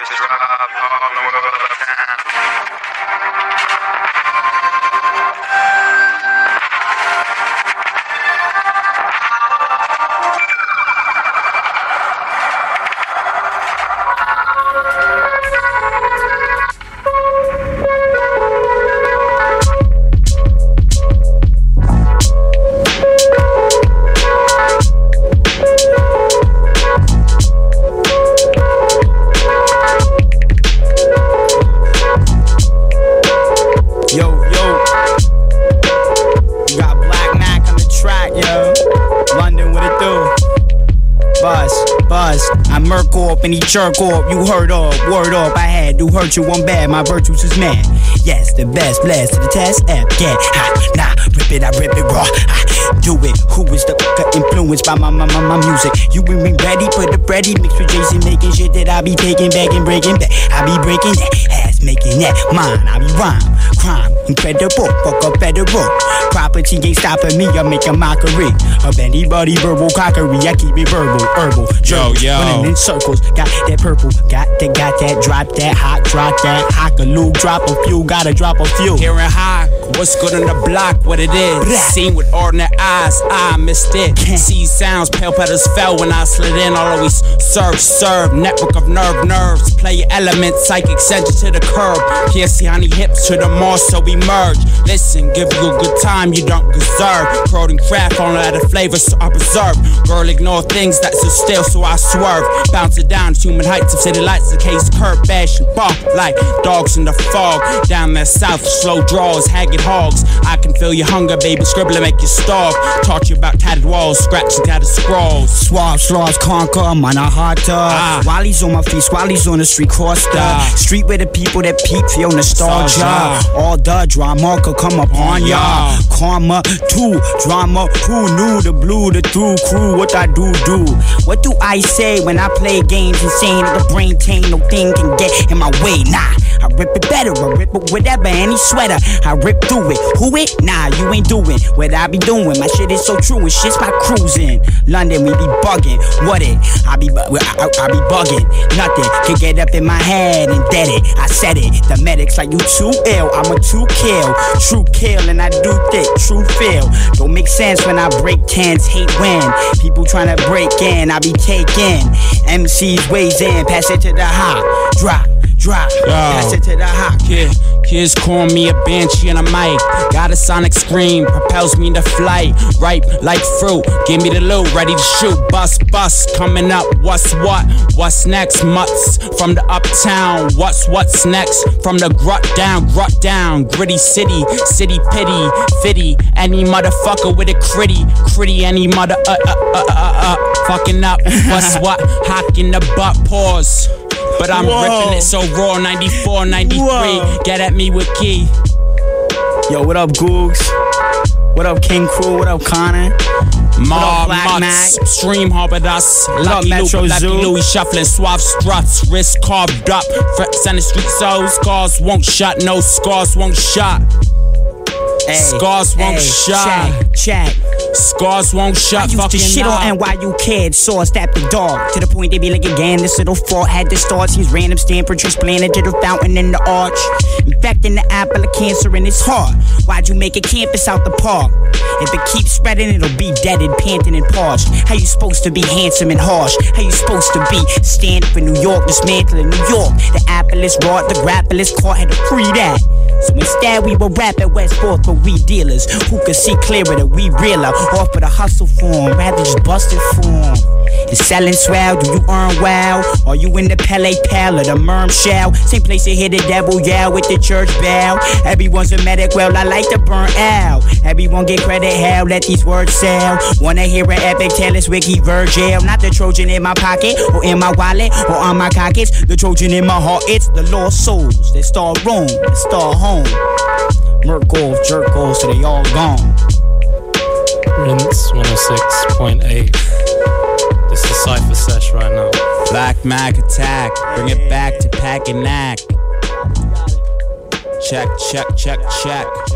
I murk off and he jerk off. You heard of, word up. I had to hurt you one bad. My virtues is mad. Yes, the best, blast to the test. Get nah, rip it, I rip it raw. I do it. Who is the influenced by my music? You bring me ready, put the bready mixed with Jason, making shit that I be taking back and breaking back. I be breaking that ass, making that mine. I be rhyme, crime, incredible, fuck up federal. Property ain't stopping me. I make a mockery of anybody verbal cockery. I keep it verbal, herbal. Yo. Running in circles, got that purple, got that, drop that, hot, drop that, hockaloo, drop a few, gotta drop a few. Hearing high, what's good on the block, what it is. Seen with ordinary eyes, I missed it. See sounds, pale petals fell when I slid in. I'll always serve, network of nerves. Play your elements, psychic extension to the curb. PSC honey hips to the moss, so we merge. Listen, give you a good time you don't deserve. Crowd and craft, only out of flavor, so I preserve. Girl, ignore things that's so still, so I swerve. Bounce it down, human heights of city lights, the case curb, bash and bark like dogs in the fog. Down that south, slow draws, haggard hogs. I can feel your hunger, baby, scribble and make you starve. Taught you about tattered walls, scratch and tattered scrolls. Swab, slaws, conquer, man, a hard Wally's on my feet, squally's on the street, cross the street where the people that peep feel nostalgia. All the drama could come upon ya. Karma, too, drama, who knew the blue, the through crew, what I do. What do I say when I play games insane that the brain taint, no thing can get in my way? Nah, I rip it better, I rip it whatever, any sweater, I rip through it. Who it? Nah, you ain't doing what I be doing. My shit is so true, and shit's my cruising. London, we be bugging. What it? I be bugging. Nothing can get up in my head and dead it. I said it. The medics like you too ill. I'm a too kill, true kill, and I do thick, true feel. Don't make sense when I break tens, hate when people tryna break in. I be taking MC's ways in, pass it to the hot, drop, pass it to the hot. Kids call me a banshee and a mic. Got a sonic scream, propels me to flight. Ripe like fruit, give me the loot, ready to shoot. Bust, coming up, what's what? What's next? Mutts from the uptown. What's next? From the grut down. Gritty city pity, fitty. Any motherfucker with a critty, any mother fucking up. What's what? Hock in the butt, pause. But I'm ripping it so raw, 94, 93. Get at me with key. Yo, what up, Googs? What up, King Crew? What up, Connor? Mutts, Stream Harbodas, Lucky Louis shuffling, suave struts, wrist carved up. Center street so scars won't shut, no scars won't shut. Scars won't shut. Check. Scars won't shut. I used to shit on NYU kids, saw step the dog. To the point they be like again, this little fault had the starts. He's random Stanford transplanted to the fountain in the arch. Infecting the apple of cancer in his heart. Why'd you make a campus out the park? If it keeps spreading, it'll be deaded, panting and parched. How you supposed to be handsome and harsh? How you supposed to be standing for New York, dismantling New York? The apple is raw, the grapple is caught, had to free that. So instead we will rap at West Fourth for we dealers who could see clearer that we realer. Off with a hustle form, rather just busted form. And selling swell, do you earn well? Are you in the Pele Pal or the Merm Shell? Same place you hear the devil yell with the church bell. Everyone's a medic, well I like to burn out. Everyone get credit, hell, let these words sell. Wanna hear an epic tale, it's Wiki Virgil. Not the Trojan in my pocket, or in my wallet, or on my cockets. The Trojan in my heart, it's the lost souls that star Rome, that star home. Murk off, jerk off, so they all gone. Rinse 106.8. This is Cypher Sesh right now. Black Mag attack, bring it back to pack and knack. Check.